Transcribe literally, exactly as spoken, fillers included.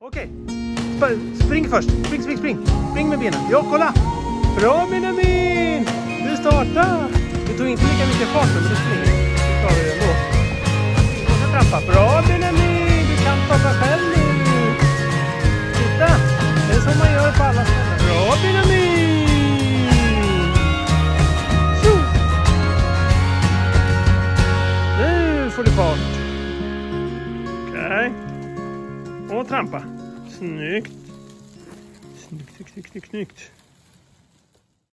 Okej, Sp spring först. Spring, spring, spring. Spring med benen. Ja, kolla. Bra Benjamin! Du startar. Du tog inte lika mycket fart men du springer. Du klarar det ändå. Du måste trappa. Bra Benjamin! Du kan starta själv nu. Titta, det är som man gör på alla ställen. Bra Benjamin! Tjo! Nu får du fart. Okej. Och trampa. Snyggt. Snyggt, snyggt, snyggt, snyggt.